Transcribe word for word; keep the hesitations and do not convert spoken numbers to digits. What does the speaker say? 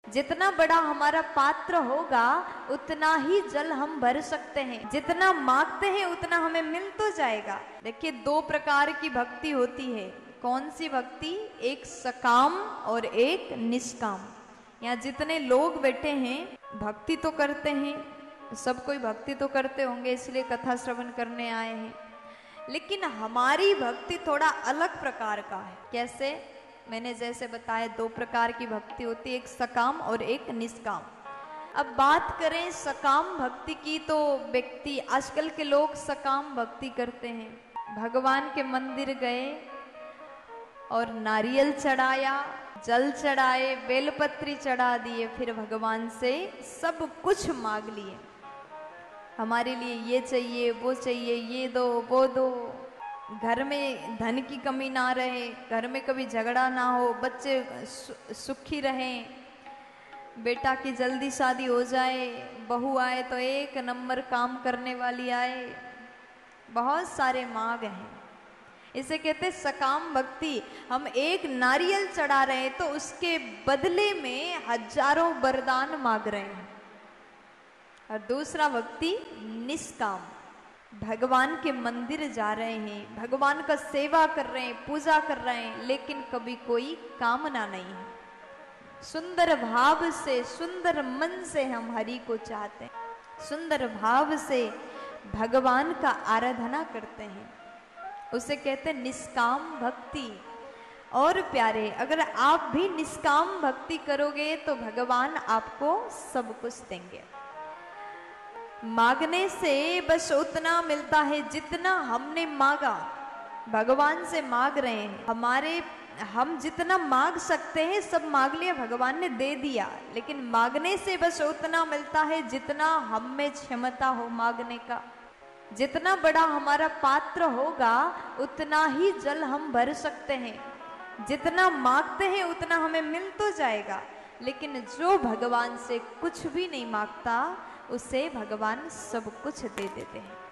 जितना बड़ा हमारा पात्र होगा उतना ही जल हम भर सकते हैं। जितना मांगते हैं उतना हमें मिल तो जाएगा। देखिए, दो प्रकार की भक्ति होती है। कौन सी भक्ति? एक सकाम और एक निष्काम। यहाँ जितने लोग बैठे हैं भक्ति तो करते हैं, सब कोई भक्ति तो करते होंगे, इसलिए कथा श्रवण करने आए हैं। लेकिन हमारी भक्ति थोड़ा अलग प्रकार का है। कैसे? मैंने जैसे बताया, दो प्रकार की भक्ति होती है, एक सकाम और एक निष्काम। अब बात करें सकाम भक्ति की, तो व्यक्ति, आजकल के लोग सकाम भक्ति करते हैं। भगवान के मंदिर गए और नारियल चढ़ाया, जल चढ़ाए, बेलपत्री चढ़ा दिए, फिर भगवान से सब कुछ मांग लिए। हमारे लिए ये चाहिए, वो चाहिए, ये दो, वो दो, घर में धन की कमी ना रहे, घर में कभी झगड़ा ना हो, बच्चे सु, सुखी रहें, बेटा की जल्दी शादी हो जाए, बहू आए तो एक नंबर काम करने वाली आए। बहुत सारे मांग हैं। इसे कहते सकाम भक्ति। हम एक नारियल चढ़ा रहे हैं तो उसके बदले में हजारों वरदान मांग रहे हैं। और दूसरा भक्ति निष्काम। भगवान के मंदिर जा रहे हैं, भगवान का सेवा कर रहे हैं, पूजा कर रहे हैं, लेकिन कभी कोई कामना नहीं है। सुंदर भाव से, सुंदर मन से हम हरि को चाहते हैं, सुंदर भाव से भगवान का आराधना करते हैं। उसे कहते हैं निष्काम भक्ति। और प्यारे, अगर आप भी निष्काम भक्ति करोगे तो भगवान आपको सब कुछ देंगे। मांगने से बस उतना मिलता है जितना हमने मांगा। भगवान से मांग रहे हैं, हमारे हम जितना मांग सकते हैं सब मांग लिया, भगवान ने दे दिया। लेकिन मांगने से बस उतना मिलता है जितना हम में क्षमता हो मांगने का। जितना बड़ा हमारा पात्र होगा उतना ही जल हम भर सकते हैं। जितना मांगते हैं उतना हमें मिल तो जाएगा। लेकिन जो भगवान से कुछ भी नहीं मांगता उसे भगवान सब कुछ दे देते हैं।